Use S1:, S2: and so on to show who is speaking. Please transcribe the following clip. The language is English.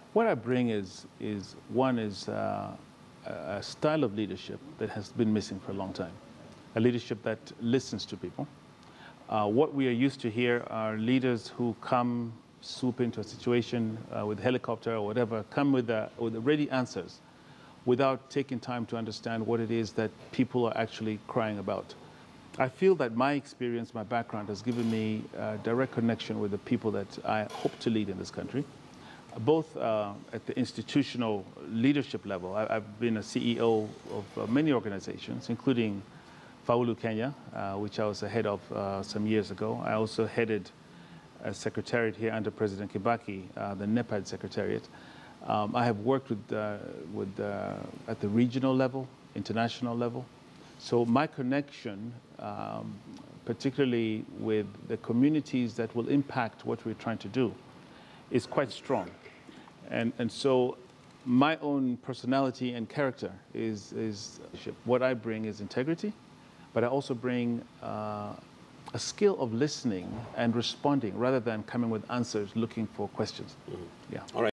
S1: What I bring is one is a style of leadership that has been missing for a long time, a leadership that listens to people. What we are used to here are leaders who come, swoop into a situation with a helicopter or whatever, come with ready answers without taking time to understand what it is that people are actually crying about. I feel that my experience, my background has given me a direct connection with the people that I hope to lead in this country, both at the institutional leadership level. I've been a CEO of many organizations, including Faulu, Kenya, which I was the head of some years ago. I also headed a secretariat here under President Kibaki, the NEPAD Secretariat. I have worked at the regional level, international level. So my connection, particularly with the communities that will impact what we're trying to do, is quite strong. And so my own personality and character is what I bring is integrity, but I also bring a skill of listening and responding rather than coming with answers looking for questions.
S2: Mm-hmm.
S1: Yeah.
S2: All right.